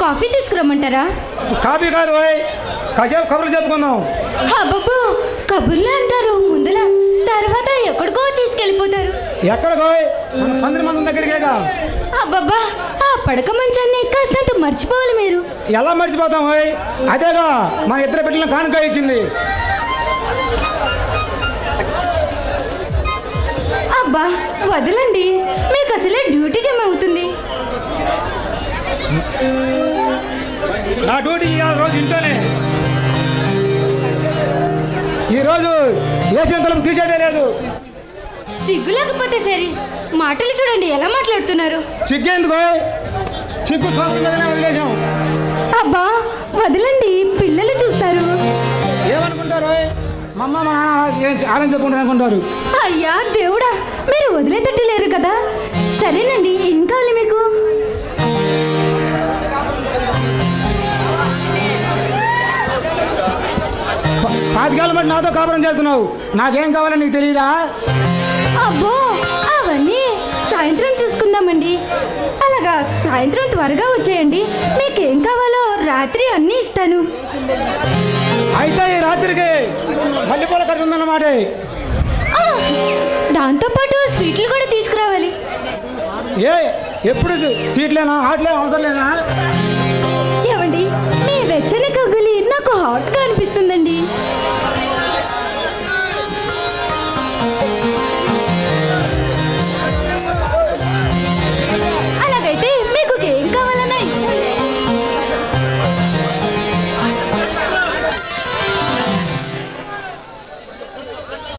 Coffee తీసుకురమ్మంటారా? Coffee కాదు ఓయ్, కాసేపు కబుర్లు చెప్పుకుందాం. అబ్బబ్బో, కబుర్లు అంటారు ముందల, తర్వాత ఎక్కడికో తీసుకెళ్ళిపోతారు. ఎక్కడికో? మన 12 మంది దగ్గరికేగా. అబ్బబ్బా, ఆ పడక మంచాన్ని కాస్తంత మర్చిపోవాలి మీరు. ఎలా మర్చిపోతాం ఓయ్? అదేగా మన ఇద్దరు బిడ్డలను కానుక ఇచ్చింది. అబ్బా వదలండి, మీకు అసలే డ్యూటీ టైం అవుతుంది. నా డ్యూటీ ఇవాళ రోజు ఇంట్లోనే. ఈరోజు ఏ చింతలం తీసేదే లేదు. సిగ్గు లేకపోతే సరే, మాటలు చూడండి ఎలా మాట్లాడుతున్నారు. సిగ్గేందుకు? సిగ్గు వదిలేసాం. అబ్బా వదలండి, పిల్లలు చూస్తారు. ఏమనుకుంటారు? మా అమ్మ మా నాన్న ఆనందించుకుంటారు అనుకుంటారు. అయ్యా దేవుడా, మీరు వదిలేటట్టు లేరు కదా. సరేనండి, ఏం కావాలి మీకు? పాతికేళ్ళ బట్టి నాతో కాపురం చేస్తున్నావు, నాకేం కావాలని నీకు తెలియదా? అబ్బో, అవన్నీ సాయంత్రం చూసుకుందామండి. అలాగా సాయంత్రం త్వరగా వచ్చేయండి, మీకేం కావాలో రాత్రి అన్నీ ఇస్తాను. అయితే ఈ రాత్రికి మల్లెపూల ఖర్చు ఉందన్నమాట. దాంతోపాటు స్వీట్లు కూడా తీసుకురావాలి. ఎప్పుడు సీట్లేనా, హాట్లే అవసరం లేదా? ఏమండి, మీ వెచ్చని కగులి నాకు హాట్గా